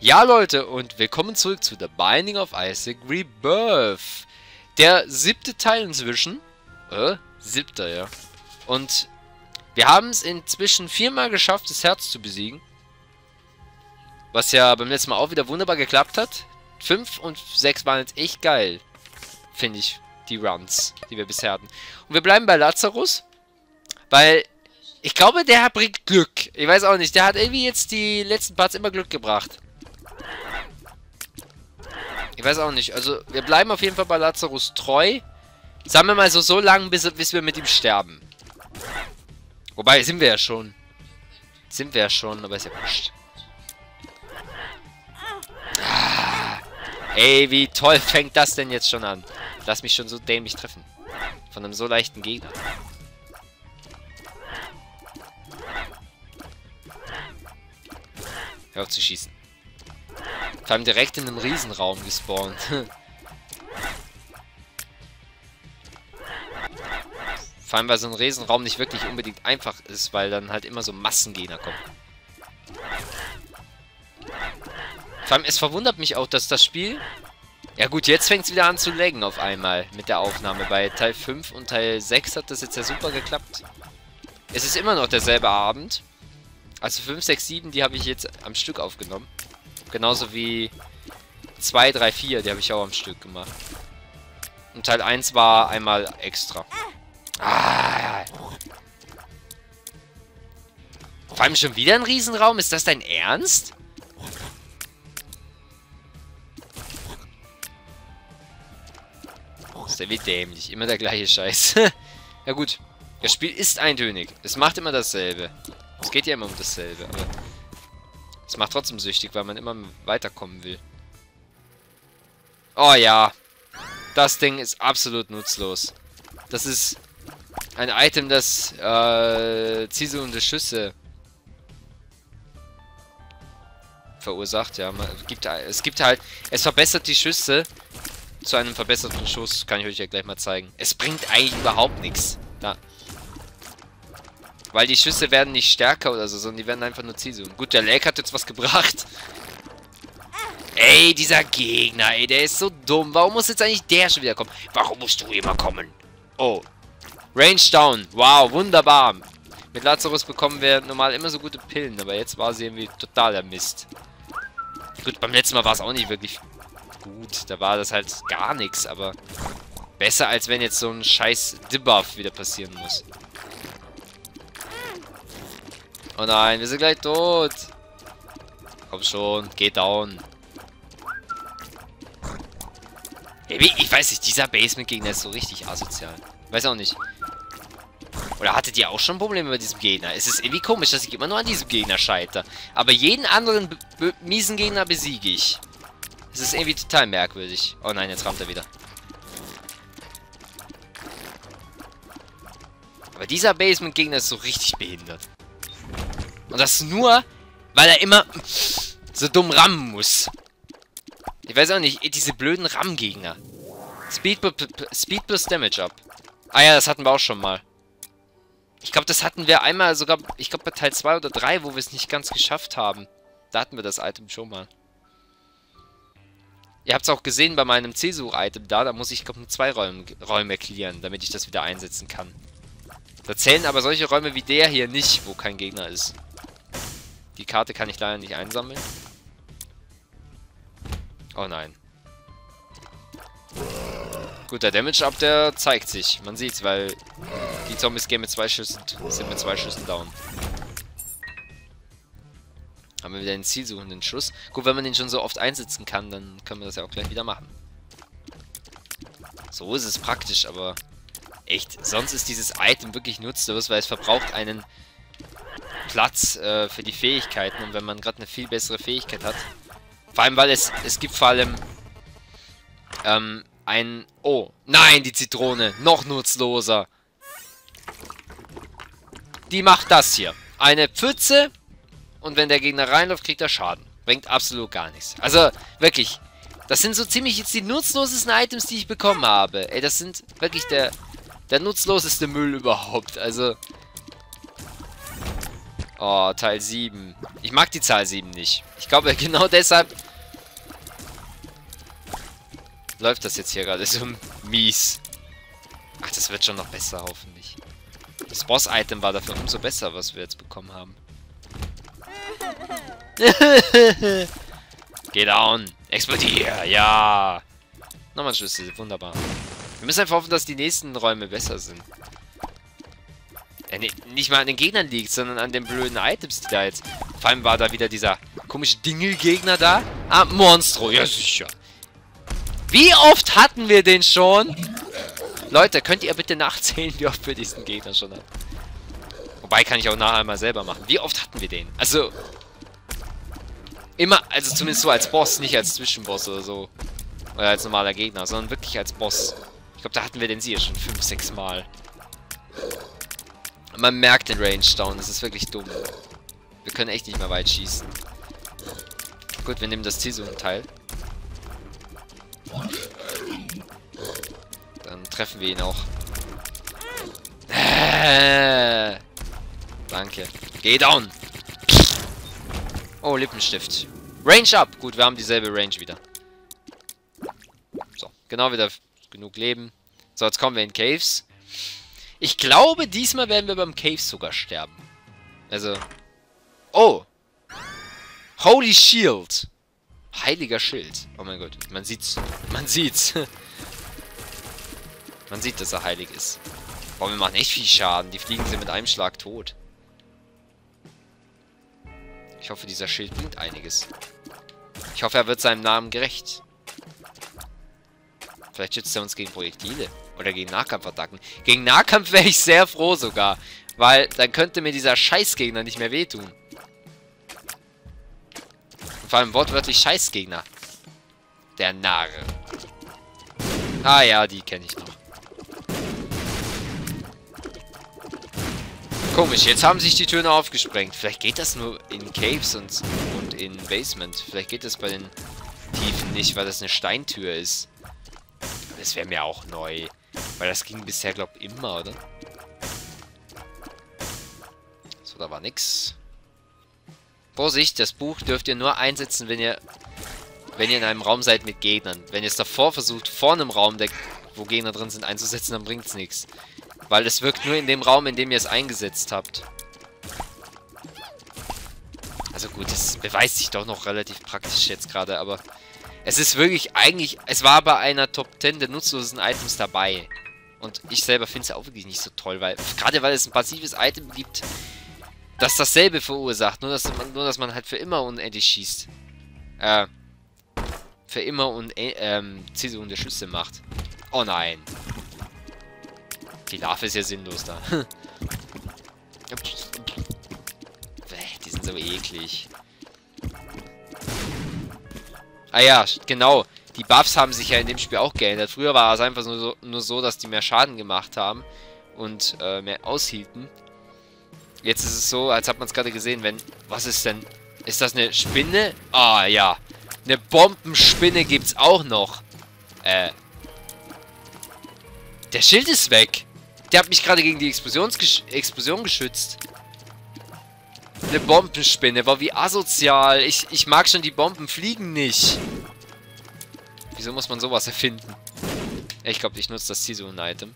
Ja, Leute, und willkommen zurück zu The Binding of Isaac Rebirth. Der 7. Teil inzwischen. 7. ja. Und wir haben es inzwischen 4-mal geschafft, das Herz zu besiegen. Was ja beim letzten Mal auch wieder wunderbar geklappt hat. 5 und 6 waren jetzt echt geil. Finde ich, die Runs, die wir bisher hatten. Und wir bleiben bei Lazarus. Weil ich glaube, der bringt Glück. Ich weiß auch nicht, der hat irgendwie jetzt die letzten Parts immer Glück gebracht. Ich weiß auch nicht. Also, wir bleiben auf jeden Fall bei Lazarus treu. Sagen wir mal so lange, bis wir mit ihm sterben. Wobei, sind wir ja schon. Aber ist ja wurscht. Ey, wie toll fängt das denn jetzt schon an? Lass mich schon so dämlich treffen. Von einem so leichten Gegner. Hör auf zu schießen. Vor allem direkt in einem Riesenraum gespawnt. Vor allem, weil so ein Riesenraum nicht wirklich unbedingt einfach ist, weil dann halt immer so Massengegner kommen. Vor allem, es verwundert mich auch, dass das Spiel... Ja gut, jetzt fängt es wieder an zu laggen auf einmal mit der Aufnahme. Bei Teil 5 und Teil 6 hat das jetzt ja super geklappt. Es ist immer noch derselbe Abend. Also 5, 6, 7, die habe ich jetzt am Stück aufgenommen. Genauso wie 2, 3, 4, die habe ich auch am Stück gemacht. Und Teil 1 war einmal extra. Vor allem schon wieder ein Riesenraum? Ist das dein Ernst? Ist ja wie dämlich. Immer der gleiche Scheiß. Ja gut. Das Spiel ist eintönig. Es macht immer dasselbe. Es geht ja immer um dasselbe, aber... Es macht trotzdem süchtig, weil man immer weiterkommen will. Oh ja. Das Ding ist absolut nutzlos. Das ist ein Item, das zielsuchende Schüsse verursacht. Ja, es verbessert die Schüsse zu einem verbesserten Schuss. Kann ich euch ja gleich mal zeigen. Es bringt eigentlich überhaupt nichts. Da. Weil die Schüsse werden nicht stärker oder so, sondern die werden einfach nur zielsuchend. Gut, der Lag hat jetzt was gebracht. Ey, dieser Gegner, ey, der ist so dumm. Warum muss jetzt eigentlich der schon wieder kommen? Warum musst du immer kommen? Oh. Range down. Wow, wunderbar. Mit Lazarus bekommen wir normal immer so gute Pillen, aber jetzt war sie irgendwie totaler Mist. Gut, beim letzten Mal war es auch nicht wirklich gut. Da war das halt gar nichts, aber besser als wenn jetzt so ein scheiß Debuff wieder passieren muss. Oh nein, wir sind gleich tot. Komm schon, geh down. Ey, ich weiß nicht, dieser Basement-Gegner ist so richtig asozial. Weiß auch nicht. Oder hattet ihr auch schon Probleme mit diesem Gegner? Es ist irgendwie komisch, dass ich immer nur an diesem Gegner scheitere. Aber jeden anderen miesen Gegner besiege ich. Es ist irgendwie total merkwürdig. Oh nein, jetzt rammt er wieder. Aber dieser Basement-Gegner ist so richtig behindert. Und das nur, weil er immer so dumm rammen muss. Ich weiß auch nicht, diese blöden Ramm-Gegner. Speed plus Damage up. Ah ja, das hatten wir auch schon mal. Ich glaube, das hatten wir einmal sogar, ich glaube bei Teil 2 oder 3, wo wir es nicht ganz geschafft haben. Da hatten wir das Item schon mal. Ihr habt es auch gesehen bei meinem Zielsuch-Item da muss ich, glaube ich, 2 Räume clearen, damit ich das wieder einsetzen kann. Da zählen aber solche Räume wie der hier nicht, wo kein Gegner ist. Die Karte kann ich leider nicht einsammeln. Oh nein. Gut, der Damage-Up, der zeigt sich. Man sieht's, weil die Zombies gehen mit 2 Schüssen, sind mit 2 Schüssen down. Haben wir wieder den zielsuchenden Schuss. Gut, wenn man den schon so oft einsetzen kann, dann können wir das ja auch gleich wieder machen. So ist es praktisch, aber echt, sonst ist dieses Item wirklich nutzlos, weil es verbraucht einen Platz für die Fähigkeiten. Und wenn man gerade eine viel bessere Fähigkeit hat, vor allem, weil es gibt vor allem oh, nein, die Zitrone. Noch nutzloser. Die macht das hier. Eine Pfütze. Und wenn der Gegner reinläuft, kriegt er Schaden. Bringt absolut gar nichts. Also, wirklich. Das sind so ziemlich jetzt die nutzlosesten Items, die ich bekommen habe. Ey, das sind wirklich der nutzloseste Müll überhaupt. Also... Oh, Teil 7. Ich mag die Zahl 7 nicht. Ich glaube, genau deshalb läuft das jetzt hier gerade so mies. Ach, das wird schon noch besser, hoffentlich. Das Boss-Item war dafür umso besser, was wir jetzt bekommen haben. Geh down. Explodier. Ja. Nochmal ein Schlüssel. Wunderbar. Wir müssen einfach hoffen, dass die nächsten Räume besser sind. Nee, nicht mal an den Gegnern liegt, sondern an den blöden Items, die da jetzt... Vor allem war da wieder dieser komische Dingel-Gegner da. Ah, Monstro. Ja, sicher. Wie oft hatten wir den schon? Leute, könnt ihr bitte nachzählen, wie oft wir diesen Gegner schon hatten? Wobei, kann ich auch nachher mal selber machen. Wie oft hatten wir den? Also... Immer, also zumindest so als Boss, nicht als Zwischenboss oder so. Oder als normaler Gegner, sondern wirklich als Boss. Ich glaube, da hatten wir den sicher schon 5, 6 Mal. Und man merkt den Range down, das ist wirklich dumm. Wir können echt nicht mehr weit schießen. Gut, wir nehmen das Zisun-Teil. Dann treffen wir ihn auch. Danke. Geh down! Oh, Lippenstift. Range up! Gut, wir haben dieselbe Range wieder. So, genau wieder genug Leben. So, jetzt kommen wir in Caves. Ich glaube, diesmal werden wir beim Caves sogar sterben. Also... Oh! Holy Shield! Heiliger Schild. Oh mein Gott, man sieht's. Man sieht's. Man sieht, dass er heilig ist. Boah, wir machen echt viel Schaden. Die Fliegen sind mit einem Schlag tot. Ich hoffe, dieser Schild bringt einiges. Ich hoffe, er wird seinem Namen gerecht. Vielleicht schützt er uns gegen Projektile. Oder gegen Nahkampfattacken. Gegen Nahkampf wäre ich sehr froh sogar. Weil dann könnte mir dieser Scheißgegner nicht mehr wehtun. Und vor allem wortwörtlich Scheißgegner. Der Narr. Ah ja, die kenne ich noch. Komisch, jetzt haben sich die Türen aufgesprengt. Vielleicht geht das nur in Caves und in Basement. Vielleicht geht das bei den Tiefen nicht, weil das eine Steintür ist. Das wäre mir auch neu. Weil das ging bisher, glaube ich, immer, oder? So, da war nix. Vorsicht, das Buch dürft ihr nur einsetzen, wenn ihr in einem Raum seid mit Gegnern. Wenn ihr es davor versucht, vor einem Raum, wo Gegner drin sind, einzusetzen, dann bringt es nichts. Weil es wirkt nur in dem Raum, in dem ihr es eingesetzt habt. Also gut, das beweist sich doch noch relativ praktisch jetzt gerade, aber... Es ist wirklich eigentlich... Es war bei einer Top 10 der nutzlosen Items dabei. Und ich selber finde es auch wirklich nicht so toll, weil... Gerade weil es ein passives Item gibt, das dasselbe verursacht. Nur dass man halt für immer unendlich schießt. Für immer zielsuchende Schüsse macht. Oh nein. Die Larve ist ja sinnlos da. Die sind so eklig. Ah ja, genau. Die Buffs haben sich ja in dem Spiel auch geändert. Früher war es einfach nur so, dass die mehr Schaden gemacht haben und mehr aushielten. Jetzt ist es so, als hat man es gerade gesehen, wenn... Was ist denn? Ist das eine Spinne? Ah ja. Eine Bombenspinne gibt's auch noch. Der Schild ist weg. Der hat mich gerade gegen die Explosion geschützt. Eine Bombenspinne. Boah, wie asozial. Ich mag schon die Bomben fliegen nicht. Wieso muss man sowas erfinden? Ich glaube, ich nutze das Zisun-Item.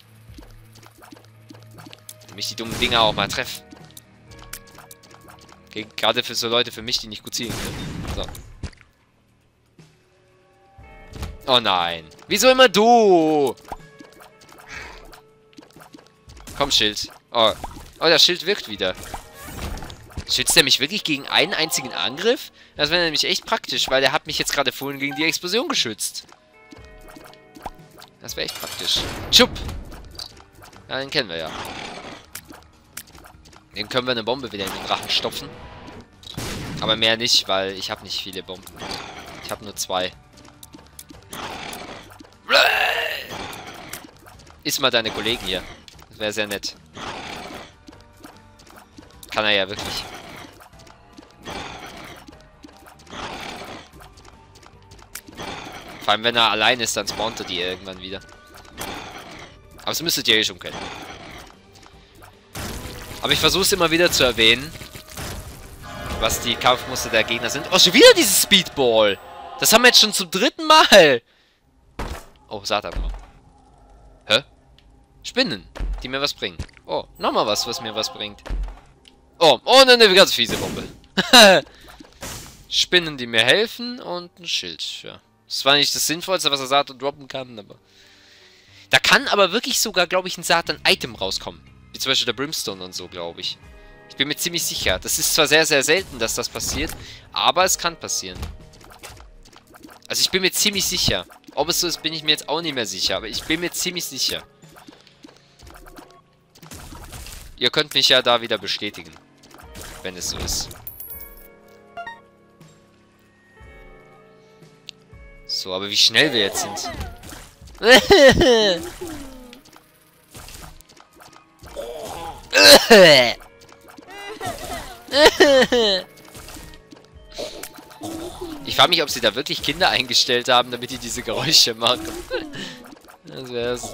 Damit ich die dummen Dinger auch mal treffe. Okay, gerade für so Leute für mich, die nicht gut zielen können. So. Oh nein. Wieso immer du? Komm, Schild. Oh, der Schild wirkt wieder. Schützt er mich wirklich gegen einen einzigen Angriff? Das wäre nämlich echt praktisch, weil der hat mich jetzt gerade vorhin gegen die Explosion geschützt. Das wäre echt praktisch. Tschupp! Ja, den kennen wir ja. Den können wir eine Bombe wieder in den Rachen stopfen. Aber mehr nicht, weil ich habe nicht viele Bomben. Ich habe nur 2. Iss mal deine Kollegen hier. Das wäre sehr nett. Kann er ja wirklich. Vor allem, wenn er allein ist, dann spawnt er die irgendwann wieder. Aber das müsstet ihr eh schon kennen. Aber ich versuche es immer wieder zu erwähnen. was die Kampfmuster der Gegner sind. Oh, schon wieder dieses Speedball. Das haben wir jetzt schon zum 3. Mal. Oh, Satan. Hä? Spinnen, die mir was bringen. Oh, nochmal was mir was bringt. Oh, und eine ganz fiese Bombe. Spinnen, die mir helfen und ein Schild. Ja. Das war nicht das Sinnvollste, was der Satan droppen kann, aber... Da kann aber wirklich sogar, glaube ich, ein Satan-Item rauskommen. Wie zum Beispiel der Brimstone und so, glaube ich. Ich bin mir ziemlich sicher. Das ist zwar sehr, sehr selten, dass das passiert, aber es kann passieren. Also ich bin mir ziemlich sicher. Ob es so ist, bin ich mir jetzt auch nicht mehr sicher, aber ich bin mir ziemlich sicher. Ihr könnt mich ja da wieder bestätigen, wenn es so ist. So, aber wie schnell wir jetzt sind. Ich frage mich, ob sie da wirklich Kinder eingestellt haben, damit die diese Geräusche machen. Das wär's.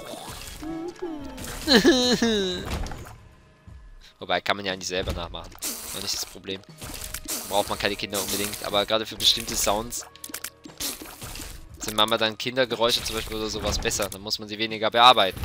Wobei, kann man ja nicht selber nachmachen. War nicht das Problem. Braucht man keine Kinder unbedingt, aber gerade für bestimmte Sounds sind manchmal dann Kindergeräusche zum Beispiel oder sowas besser. Dann muss man sie weniger bearbeiten.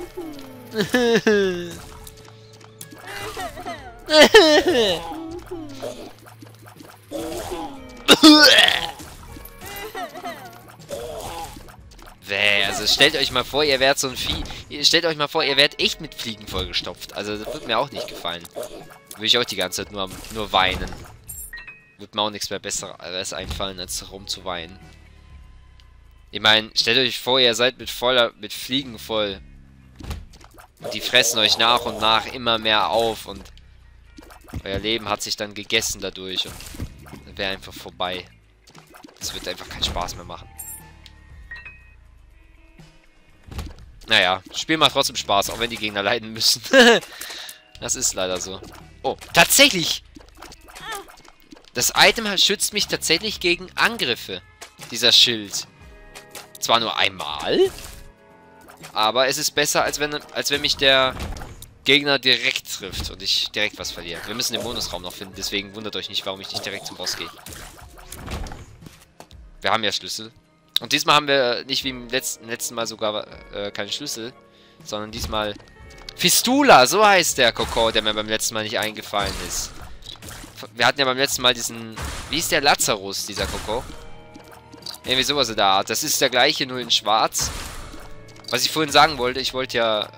Also stellt euch mal vor, ihr wärt so ein Vieh. Stellt euch mal vor, ihr wärt echt mit Fliegen vollgestopft. Also das wird mir auch nicht gefallen. Würde ich auch die ganze Zeit nur weinen. Wird mir auch nichts mehr Besseres einfallen, als rumzuweinen. Ich meine, stellt euch vor, ihr seid mit Fliegen voll. Und die fressen euch nach und nach immer mehr auf und euer Leben hat sich dann gegessen dadurch und dann wäre einfach vorbei. Das wird einfach keinen Spaß mehr machen. Naja, das Spiel macht trotzdem Spaß, auch wenn die Gegner leiden müssen. Das ist leider so. Oh, tatsächlich! Das Item schützt mich tatsächlich gegen Angriffe. Dieser Schild. Zwar nur einmal, aber es ist besser, als wenn mich der Gegner direkt trifft und ich direkt was verliere. Wir müssen den Bonusraum noch finden, deswegen wundert euch nicht, warum ich nicht direkt zum Boss gehe. Wir haben ja Schlüssel. Und diesmal haben wir nicht wie im letzten Mal sogar keinen Schlüssel, sondern diesmal Fistula, so heißt der Kokon, der mir beim letzten Mal nicht eingefallen ist. Wir hatten ja beim letzten Mal diesen, wie ist der Lazarus, dieser Kokon? Irgendwie sowas in der Art. Das ist der gleiche, nur in schwarz. Was ich vorhin sagen wollte, ich wollte ja...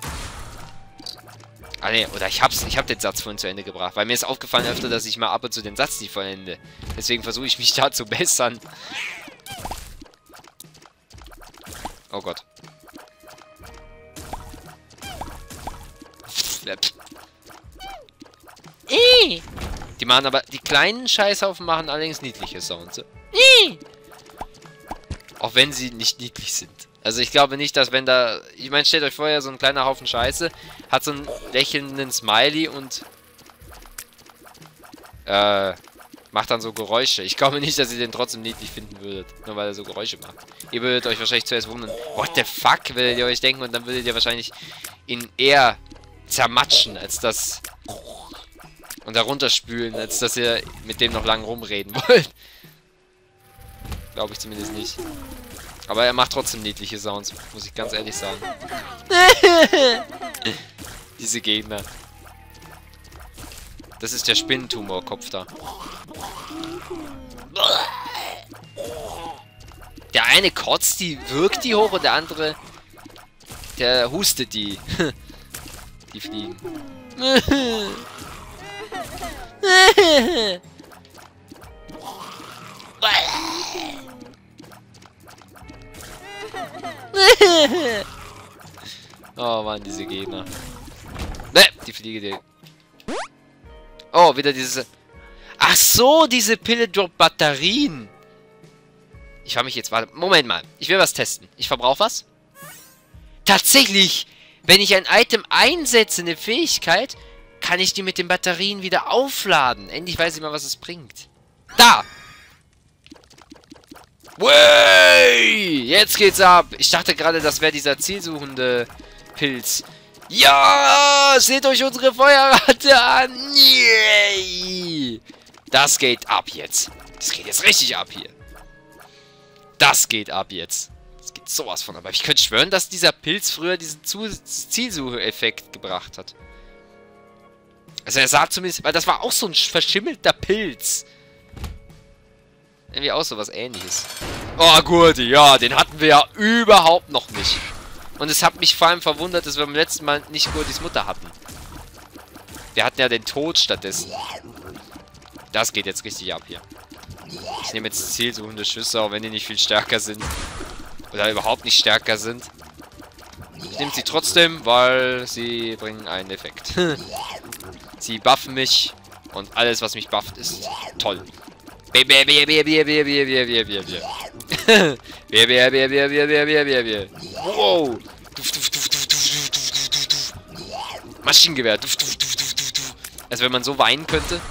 Ah ne, oder ich hab den Satz vorhin zu Ende gebracht, weil mir ist aufgefallen öfter, dass ich mal ab und zu den Satz nicht vollende. Deswegen versuche ich mich da zu bessern. Oh Gott. Die machen aber, die kleinen Scheißhaufen machen allerdings niedliche Sounds. Auch wenn sie nicht niedlich sind. Also ich glaube nicht, dass wenn da... Ich meine, stellt euch vor, ja, so ein kleiner Haufen Scheiße hat so einen lächelnden Smiley und macht dann so Geräusche. Ich glaube nicht, dass ihr den trotzdem niedlich finden würdet. Nur weil er so Geräusche macht. Ihr würdet euch wahrscheinlich zuerst wundern. What the fuck, würdet ihr euch denken. Und dann würdet ihr wahrscheinlich ihn eher zermatschen, als das... Und herunterspülen, als dass ihr mit dem noch lange rumreden wollt. Glaube ich zumindest nicht. Aber er macht trotzdem niedliche Sounds, muss ich ganz ehrlich sagen. Diese Gegner. Das ist der Spinnentumorkopf da. Der eine kotzt die, wirkt die hoch und der andere, der hustet die. Die fliegen. Oh Mann, diese Gegner. Ne, die Fliege, die... Oh, wieder diese... Ach so, diese Pille droppt Batterien. Ich frage mich jetzt, warte, Moment mal. Ich will was testen. Ich verbrauche was? Tatsächlich! Wenn ich ein Item einsetze, eine Fähigkeit, kann ich die mit den Batterien wieder aufladen. Endlich weiß ich mal, was es bringt. Da! Wey! Jetzt geht's ab. Ich dachte gerade, das wäre dieser zielsuchende Pilz. Ja! Seht euch unsere Feuerrate an! Yay! Das geht ab jetzt. Das geht jetzt richtig ab hier. Das geht ab jetzt. Das geht sowas von ab. Aber ich könnte schwören, dass dieser Pilz früher diesen Zielsuche-Effekt gebracht hat. Also er sah zumindest... Weil das war auch so ein verschimmelter Pilz. Irgendwie auch so was Ähnliches. Oh, Gurti, ja, den hatten wir ja überhaupt noch nicht. Und es hat mich vor allem verwundert, dass wir beim letzten Mal nicht Gurtis Mutter hatten. Wir hatten ja den Tod stattdessen. Das geht jetzt richtig ab hier. Ich nehme jetzt zielsuchende Schüsse, auch wenn die nicht viel stärker sind. Oder überhaupt nicht stärker sind. Ich nehme sie trotzdem, weil sie bringen einen Effekt. Sie buffen mich. Und alles, was mich bufft, ist toll. Wow. Maschinengewehr. Also wenn man so weinen könnte.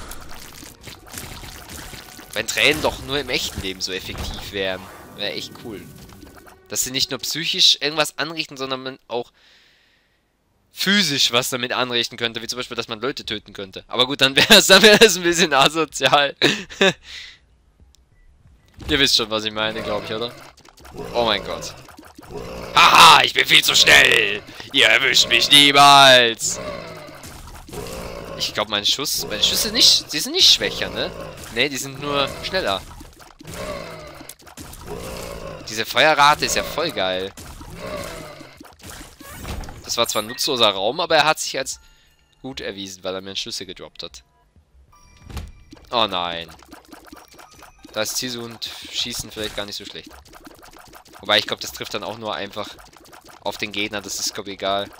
Wenn Tränen doch nur im echten Leben so effektiv wären. Wäre echt cool. Dass sie nicht nur psychisch irgendwas anrichten, sondern man auch physisch was damit anrichten könnte. Wie zum Beispiel, dass man Leute töten könnte. Aber gut, dann wäre es ein bisschen asozial. Ihr wisst schon, was ich meine, glaube ich, oder? Oh mein Gott. Haha, ich bin viel zu schnell. Ihr erwischt mich niemals. Ich glaube, meine Schüsse nicht, die sind nicht schwächer, ne? Ne, die sind nur schneller. Diese Feuerrate ist ja voll geil. Das war zwar ein nutzloser Raum, aber er hat sich als gut erwiesen, weil er mir Schüsse gedroppt hat. Oh nein. Da ist Zisu und Schießen vielleicht gar nicht so schlecht. Wobei, ich glaube, das trifft dann auch nur einfach auf den Gegner. Das ist, glaube ich, egal.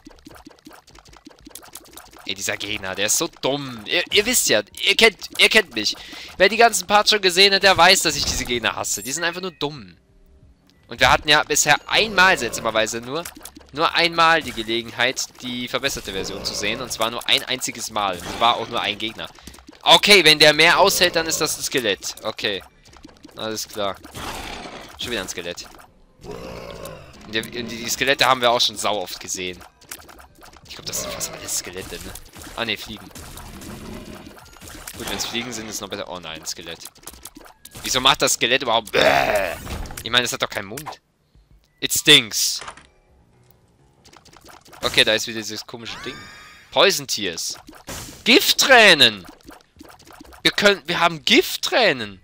Ey, dieser Gegner, der ist so dumm. Ihr wisst ja, ihr kennt mich. Wer die ganzen Parts schon gesehen hat, der weiß, dass ich diese Gegner hasse. Die sind einfach nur dumm. Und wir hatten ja bisher einmal, seltsamerweise nur einmal die Gelegenheit, die verbesserte Version zu sehen. Und zwar nur ein einziges Mal. Und war auch nur ein Gegner. Okay, wenn der mehr aushält, dann ist das ein Skelett. Okay. Alles klar. Schon wieder ein Skelett. Und die Skelette haben wir auch schon sau oft gesehen. Ich glaube, das sind fast alles Skelette, ne? Ah, ne, Fliegen. Gut, wenn es Fliegen sind, ist es noch besser. Oh nein, Skelett. Wieso macht das Skelett überhaupt... Bäh? Ich meine, es hat doch keinen Mund. It stinks. Okay, da ist wieder dieses komische Ding. Poison Tears. Gifttränen! Wir haben Gifttränen!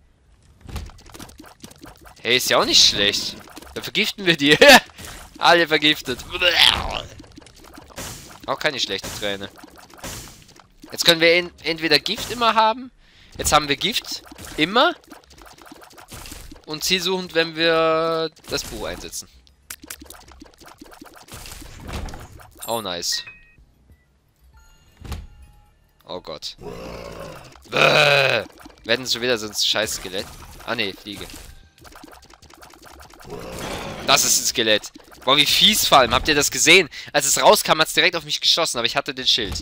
Hey, ist ja auch nicht schlecht. Dann vergiften wir die. Alle vergiftet. Auch keine schlechte Träne. Jetzt können wir entweder Gift immer haben. Jetzt haben wir Gift immer. Und zielsuchend, wenn wir das Buch einsetzen. Oh, nice. Oh Gott. Werden es schon wieder so ein scheiß Skelett? Ah, ne, Fliege. Das ist ein Skelett. Boah, wie fies vor allem. Habt ihr das gesehen? Als es rauskam, hat es direkt auf mich geschossen, aber ich hatte den Schild.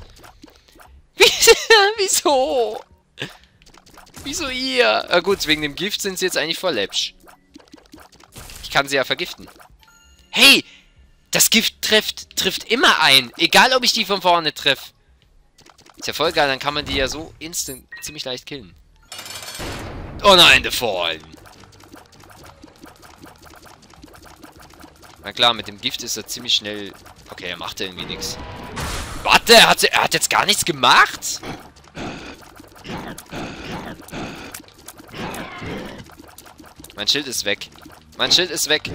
Wieso? Wieso ihr? Ah, gut, wegen dem Gift sind sie jetzt eigentlich voll läppsch. Ich kann sie ja vergiften. Hey! Das Gift trifft immer ein. Egal, ob ich die von vorne treffe. Ist ja voll geil, dann kann man die ja so instant ziemlich leicht killen. Oh nein, The Fallen. Na klar, mit dem Gift ist er ziemlich schnell... Okay, er macht irgendwie nichts. Warte, er hat jetzt gar nichts gemacht? Mein Schild ist weg. Mein Schild ist weg.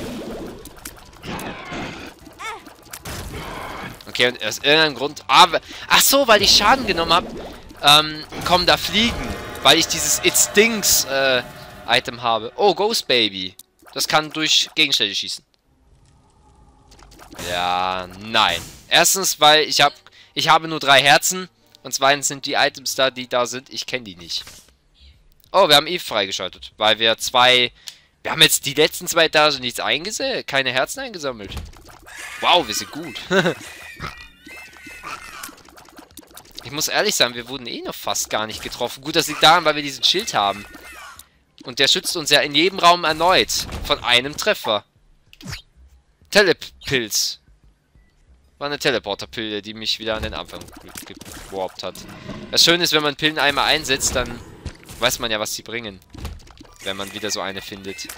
Okay, und aus irgendeinem Grund... ach so, weil ich Schaden genommen habe, kommen da Fliegen. Weil ich dieses It Stinks Item habe. Oh, Ghost Baby. Das kann durch Gegenstände schießen. Ja, nein. Erstens, weil ich habe nur 3 Herzen. Und zweitens sind die Items da, die da sind, ich kenne die nicht. Oh, wir haben Eve freigeschaltet. Weil wir wir haben jetzt die letzten 2 Etagen nichts keine Herzen eingesammelt. Wow, wir sind gut. Ich muss ehrlich sagen, wir wurden eh noch fast gar nicht getroffen. Gut, das liegt daran, weil wir diesen Schild haben. Und der schützt uns ja in jedem Raum erneut. Von einem Treffer. Telepilz. War eine Teleporterpille, die mich wieder an den Anfang gewarpt hat. Das Schöne ist, wenn man Pillen einmal einsetzt, dann weiß man ja, was sie bringen. Wenn man wieder so eine findet.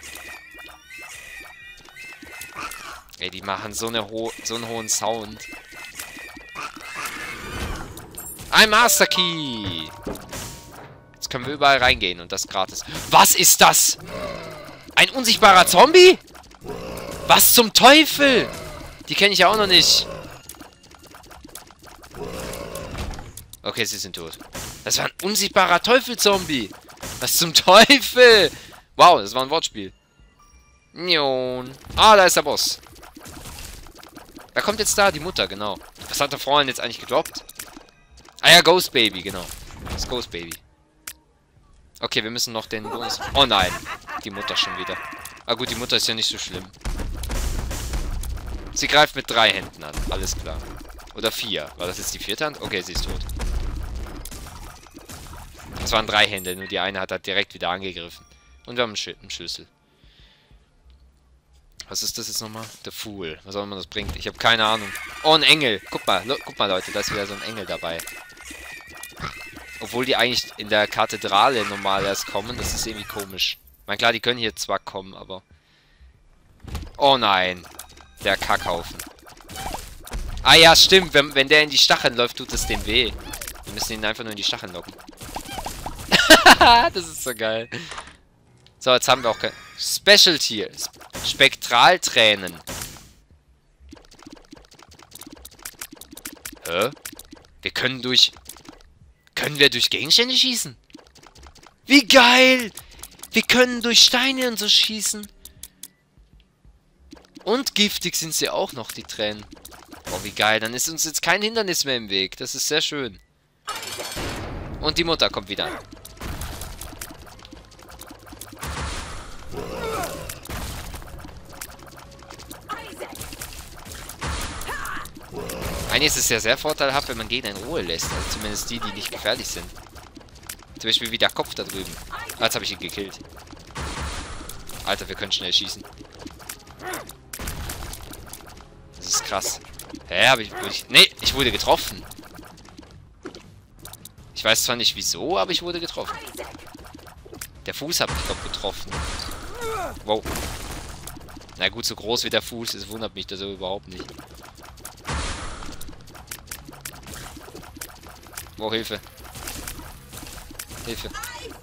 Ey, die machen so einen hohen Sound. Ein Master Key! Jetzt können wir überall reingehen und das gratis. Was ist das? Ein unsichtbarer Zombie? Was zum Teufel? Die kenne ich ja auch noch nicht. Okay, sie sind tot. Das war ein unsichtbarer Teufel-Zombie. Was zum Teufel? Wow, das war ein Wortspiel. Ah, da ist der Boss. Wer kommt jetzt da? Die Mutter, genau. Was hat der Freund jetzt eigentlich gedroppt? Ah ja, Ghost Baby, genau. Das Ghost Baby. Okay, wir müssen noch den Bonus... Oh nein, die Mutter schon wieder. Ah gut, die Mutter ist ja nicht so schlimm. Sie greift mit 3 Händen an, alles klar. Oder 4. War das jetzt die 4. Hand? Okay, sie ist tot. Das waren 3 Hände, nur die eine hat halt direkt wieder angegriffen. Und wir haben einen Schlüssel. Was ist das jetzt nochmal? Der Fool. Was auch immer das bringt. Ich habe keine Ahnung. Oh, ein Engel. Guck mal, Leute, da ist wieder so ein Engel dabei. Obwohl die eigentlich in der Kathedrale normal erst kommen. Das ist irgendwie komisch. Ich meine, klar, die können hier zwar kommen, aber... Oh nein. Der Kackhaufen. Ah ja, stimmt. Wenn der in die Stacheln läuft, tut es dem weh. Wir müssen ihn einfach nur in die Stacheln locken. Das ist so geil. So, jetzt haben wir auch kein... Special Tier. Spektraltränen. Hä? Wir können durch... Können wir durch Gegenstände schießen? Wie geil! Wir können durch Steine und so schießen. Und giftig sind sie auch noch, die Tränen. Oh, wie geil. Dann ist uns jetzt kein Hindernis mehr im Weg. Das ist sehr schön. Und die Mutter kommt wieder. Eigentlich ist es ja sehr vorteilhaft, wenn man Gegner in Ruhe lässt. Also zumindest die nicht gefährlich sind. Zum Beispiel wie der Kopf da drüben. Ah, jetzt habe ich ihn gekillt. Alter, wir können schnell schießen. Das ist krass. Hä, nee, ich wurde getroffen. Ich weiß zwar nicht wieso, aber ich wurde getroffen. Der Fuß hat mich doch getroffen. Wow. Na gut, so groß wie der Fuß, es wundert mich das überhaupt nicht. Oh, Hilfe. Hilfe.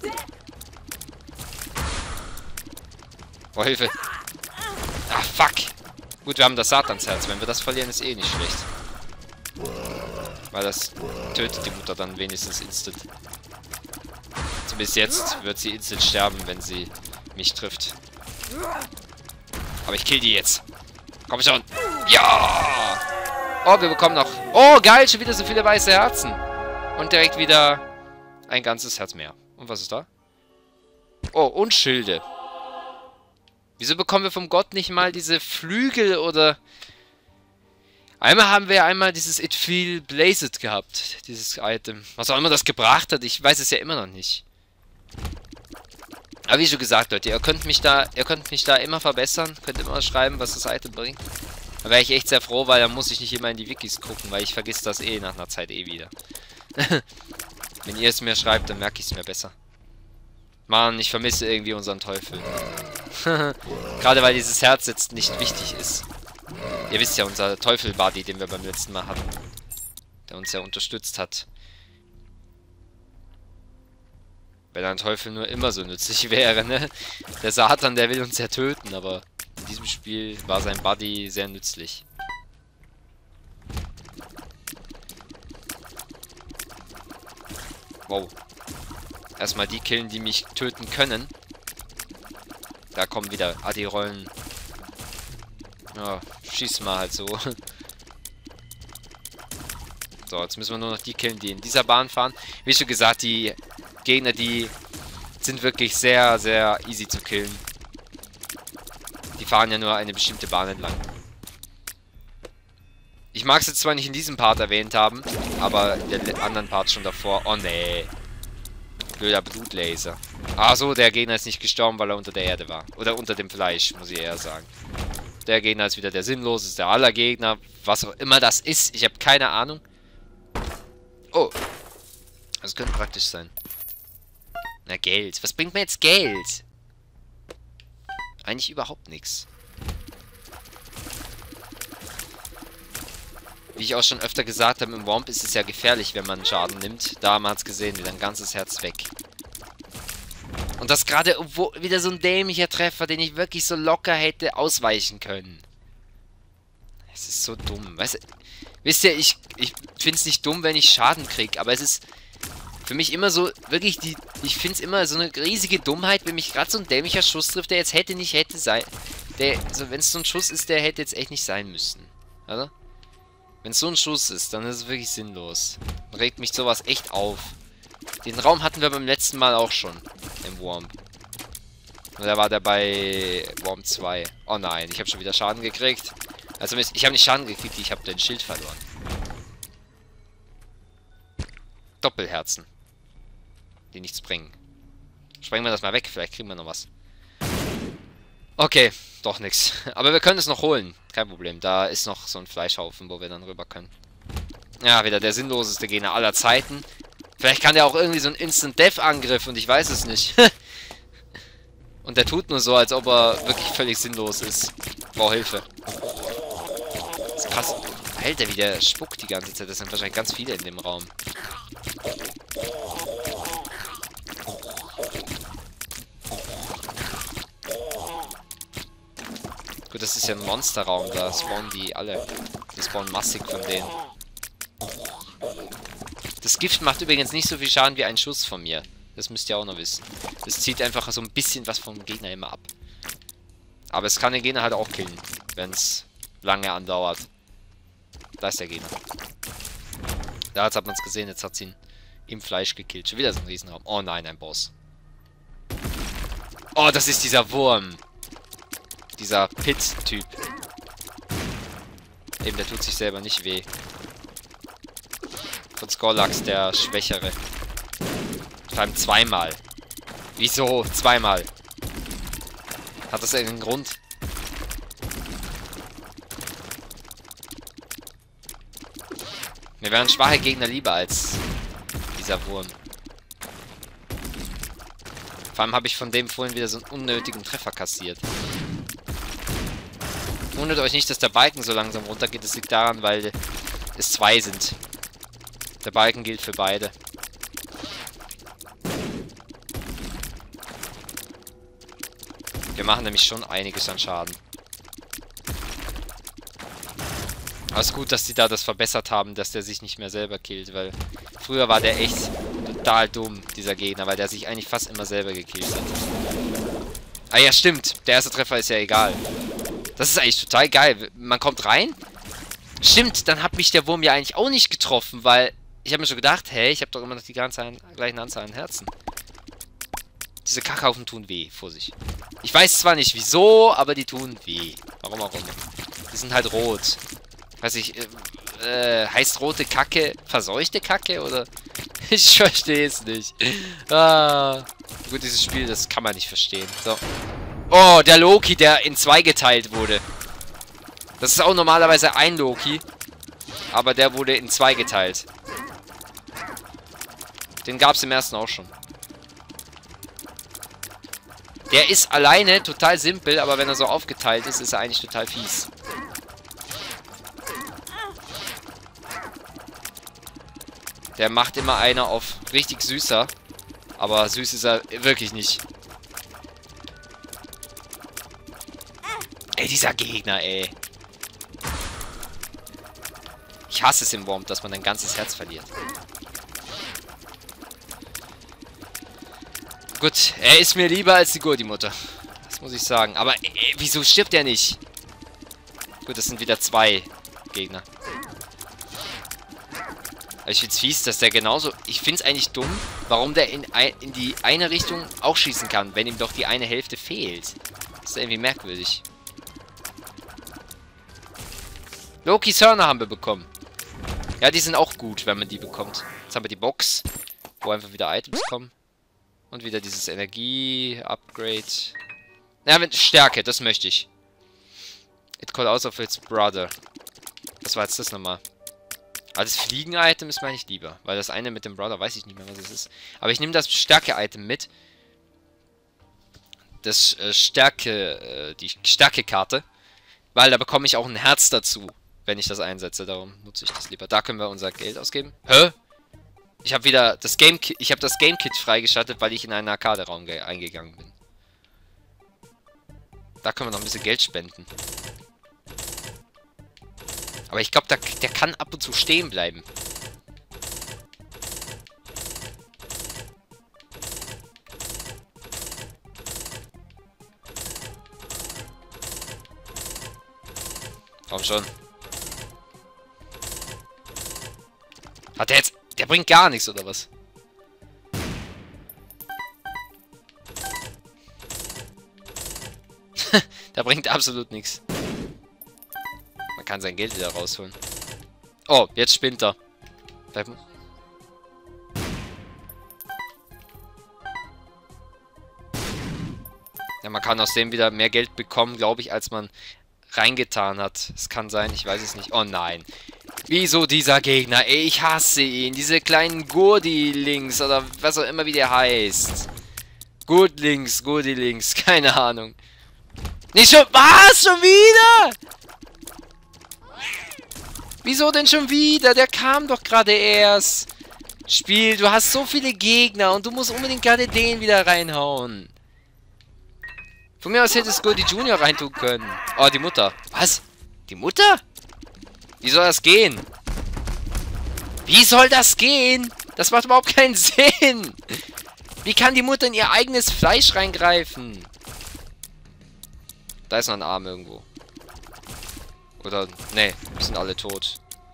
Oh, Hilfe. Ah, fuck. Gut, wir haben das Satansherz. Wenn wir das verlieren, ist eh nicht schlecht. Weil das tötet die Mutter dann wenigstens instant. Zumindest jetzt wird sie instant sterben, wenn sie mich trifft. Aber ich kill die jetzt. Komm schon. Ja! Oh, wir bekommen noch... Oh, geil, schon wieder so viele weiße Herzen. Und direkt wieder ein ganzes Herz mehr. Und was ist da? Oh, und Schilde. Wieso bekommen wir vom Gott nicht mal diese Flügel oder... Einmal haben wir ja einmal dieses It Feel Blazed gehabt. Dieses Item. Was auch immer das gebracht hat. Ich weiß es ja immer noch nicht. Aber wie schon gesagt, Leute, ihr könnt mich da immer verbessern. Könnt immer schreiben, was das Item bringt. Da wäre ich echt sehr froh, weil dann muss ich nicht immer in die Wikis gucken, weil ich vergesse das eh nach einer Zeit eh wieder. Wenn ihr es mir schreibt, dann merke ich es mir besser. Mann, ich vermisse irgendwie unseren Teufel. Gerade weil dieses Herz jetzt nicht wichtig ist. Ihr wisst ja, unser Teufel-Buddy, den wir beim letzten Mal hatten. Der uns ja unterstützt hat. Wenn ein Teufel nur immer so nützlich wäre, ne? Der Satan, der will uns ja töten, aber in diesem Spiel war sein Buddy sehr nützlich. Wow. Erstmal die killen, die mich töten können. Da kommen wieder... Ah, die rollen... Ja, schieß mal halt so. So, jetzt müssen wir nur noch die killen, die in dieser Bahn fahren. Wie schon gesagt, die Gegner, die sind wirklich sehr, sehr easy zu killen. Die fahren ja nur eine bestimmte Bahn entlang. Ich mag es jetzt zwar nicht in diesem Part erwähnt haben, aber in den anderen Parts schon davor. Oh nee. Blöder Blutlaser. Ah so, der Gegner ist nicht gestorben, weil er unter der Erde war. Oder unter dem Fleisch, muss ich eher sagen. Der Gegner ist wieder der sinnloseste aller Gegner. Was auch immer das ist. Ich habe keine Ahnung. Oh. Das könnte praktisch sein. Na, Geld. Was bringt mir jetzt Geld? Eigentlich überhaupt nichts. Wie ich auch schon öfter gesagt habe, im Womp ist es ja gefährlich, wenn man Schaden nimmt. Da man hat es gesehen, wieder ein ganzes Herz weg. Und das gerade wieder so ein dämlicher Treffer, den ich wirklich so locker hätte ausweichen können. Es ist so dumm. Wisst ihr, ich finde es nicht dumm, wenn ich Schaden kriege, aber es ist für mich immer so, wirklich ich finde es immer so eine riesige Dummheit, wenn mich gerade so ein dämlicher Schuss trifft, der jetzt hätte sein, also wenn es so ein Schuss ist, der hätte jetzt echt nicht sein müssen. Oder? Wenn es so ein Schuss ist, dann ist es wirklich sinnlos. Dann regt mich sowas echt auf. Den Raum hatten wir beim letzten Mal auch schon. Im Womp. Und da war der bei Womp 2. Oh nein, ich habe schon wieder Schaden gekriegt. Also ich habe nicht Schaden gekriegt, ich habe den Schild verloren. Doppelherzen. Die nichts bringen. Sprengen wir das mal weg, vielleicht kriegen wir noch was. Okay, doch nichts. Aber wir können es noch holen. Kein Problem. Da ist noch so ein Fleischhaufen, wo wir dann rüber können. Ja, wieder der sinnloseste Gegner aller Zeiten. Vielleicht kann der auch irgendwie so ein Instant-Death-Angriff und ich weiß es nicht. Und der tut nur so, als ob er wirklich völlig sinnlos ist. Braucht Hilfe. Das ist krass. Alter, wie der spuckt die ganze Zeit. Das sind wahrscheinlich ganz viele in dem Raum. Gut, das ist ja ein Monsterraum. Da spawnen die alle. Die spawnen massig von denen. Das Gift macht übrigens nicht so viel Schaden wie ein Schuss von mir. Das müsst ihr auch noch wissen. Das zieht einfach so ein bisschen was vom Gegner immer ab. Aber es kann den Gegner halt auch killen, wenn es lange andauert. Da ist der Gegner. Da hat man es gesehen, jetzt hat es ihn im Fleisch gekillt. Schon wieder so ein Riesenraum. Oh nein, ein Boss. Oh, das ist dieser Wurm. Dieser Pit-Typ. Eben, der tut sich selber nicht weh. Von Skorlax der Schwächere. Vor allem zweimal. Wieso? Zweimal. Hat das irgendeinen Grund? Mir wären schwache Gegner lieber als dieser Wurm. Vor allem habe ich von dem vorhin wieder so einen unnötigen Treffer kassiert. Wundert euch nicht, dass der Balken so langsam runtergeht. Das liegt daran, weil es zwei sind. Der Balken gilt für beide. Wir machen nämlich schon einiges an Schaden. Aber es ist gut, dass die da das verbessert haben, dass der sich nicht mehr selber killt, weil früher war der echt total dumm, dieser Gegner, weil der sich eigentlich fast immer selber gekillt hat. Ah ja, stimmt. Der erste Treffer ist ja egal. Das ist eigentlich total geil. Man kommt rein. Stimmt, dann hat mich der Wurm ja eigentlich auch nicht getroffen, weil ich habe mir schon gedacht, hey, ich habe doch immer noch die gleiche Anzahl an Herzen. Diese Kackhaufen tun weh, Vorsicht. Ich weiß zwar nicht wieso, aber die tun weh. Warum auch immer. Die sind halt rot. Weiß ich, heißt rote Kacke verseuchte Kacke, oder? Ich verstehe es nicht. Ah. Gut, dieses Spiel, das kann man nicht verstehen. So. Oh, der Loki, der in zwei geteilt wurde. Das ist auch normalerweise ein Loki. Aber der wurde in zwei geteilt. Den gab es im ersten auch schon. Der ist alleine total simpel, aber wenn er so aufgeteilt ist, ist er eigentlich total fies. Der macht immer einer auf richtig süßer. Aber süß ist er wirklich nicht. Ey, dieser Gegner, ey. Ich hasse es im Womp, dass man ein ganzes Herz verliert. Gut, er ist mir lieber als die Gurdi-Mutter. Das muss ich sagen. Aber wieso stirbt er nicht? Gut, das sind wieder zwei Gegner. Aber ich find's fies, dass der genauso... Ich find's eigentlich dumm, warum der in die eine Richtung auch schießen kann, wenn ihm doch die eine Hälfte fehlt. Das ist irgendwie merkwürdig. Lokis Hörner haben wir bekommen. Ja, die sind auch gut, wenn man die bekommt. Jetzt haben wir die Box, wo einfach wieder Items kommen. Und wieder dieses Energie-Upgrade. Ja, mit Stärke, das möchte ich. It called out of its brother. Was war jetzt das nochmal? Aber das Fliegen-Item ist mir eigentlich lieber. Weil das eine mit dem Brawler weiß ich nicht mehr, was es ist. Aber ich nehme das Stärke-Item mit. Das die Stärke-Karte. Weil da bekomme ich auch ein Herz dazu, wenn ich das einsetze. Darum nutze ich das lieber. Da können wir unser Geld ausgeben. Hä? Ich habe wieder das Game-Kit freigeschaltet, weil ich in einen Arcade-Raum eingegangen bin. Da können wir noch ein bisschen Geld spenden. Aber ich glaube, der kann ab und zu stehen bleiben. Komm schon. Hat der jetzt... Der bringt gar nichts, oder was? Der bringt absolut nichts. Man kann sein Geld wieder rausholen. Oh, jetzt spinnt er. Ja, man kann aus dem wieder mehr Geld bekommen, glaube ich, als man reingetan hat. Es kann sein, ich weiß es nicht. Oh nein. Wieso dieser Gegner? Ey, ich hasse ihn. Diese kleinen Gurdilings oder was auch immer wie der heißt. Gurdilings, keine Ahnung. Nicht schon... Was? Schon wieder? Wieso denn schon wieder? Der kam doch gerade erst. Spiel, du hast so viele Gegner und du musst unbedingt gerade den wieder reinhauen. Von mir aus hättest Goldie Junior reintun können. Oh, die Mutter. Was? Die Mutter? Wie soll das gehen? Wie soll das gehen? Das macht überhaupt keinen Sinn. Wie kann die Mutter in ihr eigenes Fleisch reingreifen? Da ist noch ein Arm irgendwo. Oder, nee, sind alle tot.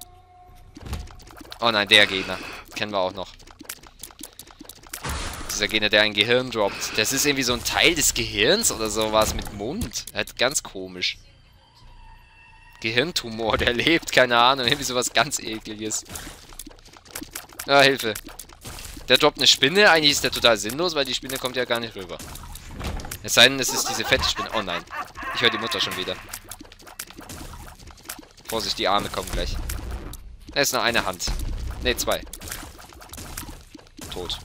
Oh nein, der Gegner. Kennen wir auch noch. Dieser Gegner, der ein Gehirn droppt. Das ist irgendwie so ein Teil des Gehirns oder sowas mit Mund. Halt ganz komisch. Gehirntumor, der lebt, keine Ahnung. Irgendwie sowas ganz Ekliges. Ah, Hilfe. Der droppt eine Spinne. Eigentlich ist der total sinnlos, weil die Spinne kommt ja gar nicht rüber. Es sei denn, es ist diese fette Spinne. Oh nein. Ich höre die Mutter schon wieder. Vorsicht, die Arme kommen gleich. Da ist nur eine Hand. Ne, zwei. Tot.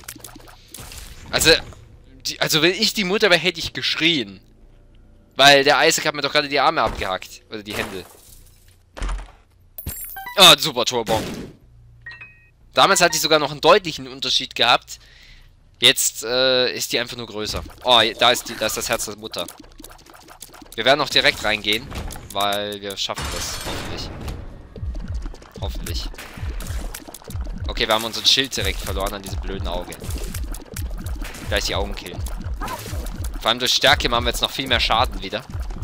Also wenn ich die Mutter wäre, hätte ich geschrien. Weil der Isaac hat mir doch gerade die Arme abgehackt. Oder die Hände. Oh, super Torbomb. Damals hatte ich sogar noch einen deutlichen Unterschied gehabt. Jetzt ist die einfach nur größer. Oh, da ist das Herz der Mutter. Wir werden auch direkt reingehen. Weil wir schaffen das. Hoffentlich. Hoffentlich. Okay, wir haben unseren Schild direkt verloren an diesem blöden Auge. Gleich die Augen killen. Vor allem durch Stärke machen wir jetzt noch viel mehr Schaden wieder.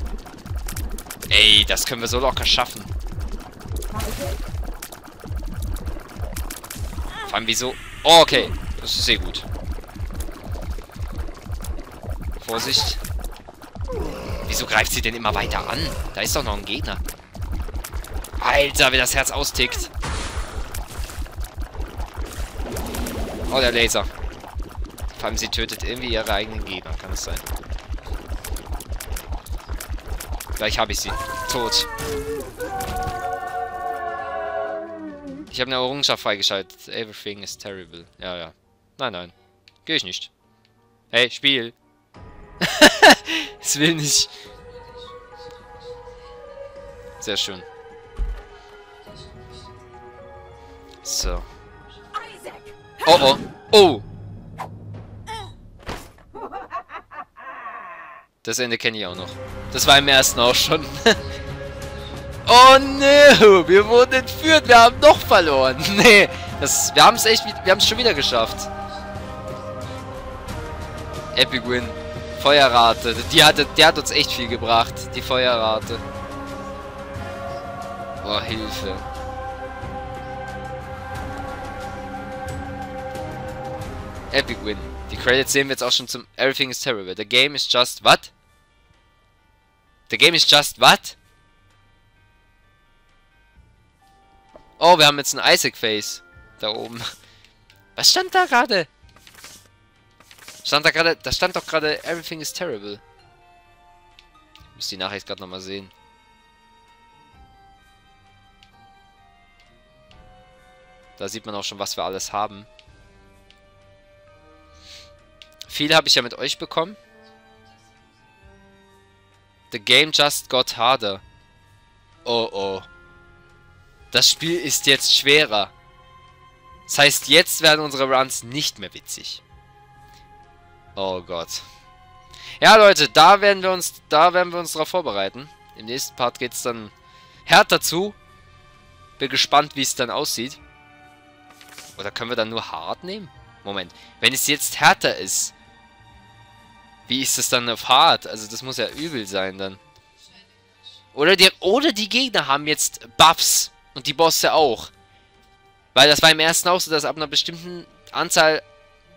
Ey, das können wir so locker schaffen. Vor allem wieso... Oh, okay. Das ist sehr gut. Vorsicht. Wieso greift sie denn immer weiter an? Da ist doch noch ein Gegner. Alter, wie das Herz austickt. Oh, der Laser. Vor allem, sie tötet irgendwie ihre eigenen Gegner. Kann es sein. Gleich habe ich sie. Tot. Ich habe eine Errungenschaft freigeschaltet. Everything is terrible. Ja, ja. Nein, nein. Geh ich nicht. Hey, Spiel. Es will nicht. Sehr schön. So. Oh, oh. Oh. Das Ende kenne ich auch noch. Das war im ersten auch schon. Oh no, wir wurden entführt. Wir haben doch verloren. Nee, wir haben es schon wieder geschafft. Epic Win. Feuerrate. Der hat uns echt viel gebracht. Die Feuerrate. Oh, Hilfe. Epic Win. Die Credits sehen wir jetzt auch schon zum Everything is Terrible. The game is just what? The game is just what? Oh, wir haben jetzt ein Isaac Face. Da oben. Was stand da gerade? Da stand doch gerade Everything is Terrible. Ich muss die Nachricht gerade nochmal sehen. Da sieht man auch schon, was wir alles haben. Viel habe ich ja mit euch bekommen. The game just got harder. Oh oh. Das Spiel ist jetzt schwerer. Das heißt, jetzt werden unsere Runs nicht mehr witzig. Oh Gott. Ja, Leute, da werden wir uns darauf vorbereiten. Im nächsten Part geht es dann härter zu. Bin gespannt, wie es dann aussieht. Oder können wir dann nur hart nehmen? Moment. Wenn es jetzt härter ist, wie ist es dann auf hart? Also das muss ja übel sein dann. Oder die Gegner haben jetzt Buffs. Und die Bosse auch. Weil das war im ersten auch so, dass ab einer bestimmten Anzahl,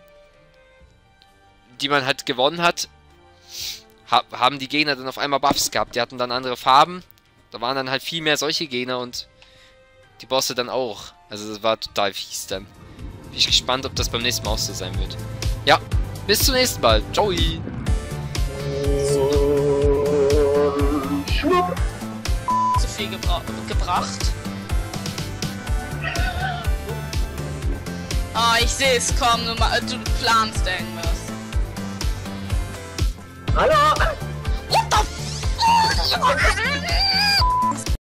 die man halt gewonnen hat, haben die Gegner dann auf einmal Buffs gehabt. Die hatten dann andere Farben. Da waren dann halt viel mehr solche Gegner und die Bosse dann auch. Also das war total fies dann. Bin ich gespannt, ob das beim nächsten Mal auch so sein wird. Ja, bis zum nächsten Mal. Ciao. Zu viel gebracht. Oh, ich sehe es, komm, du planst irgendwas. Hallo! What the f...